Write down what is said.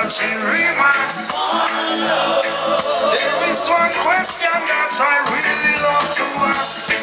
watching Remax. There is one question that I really love to ask.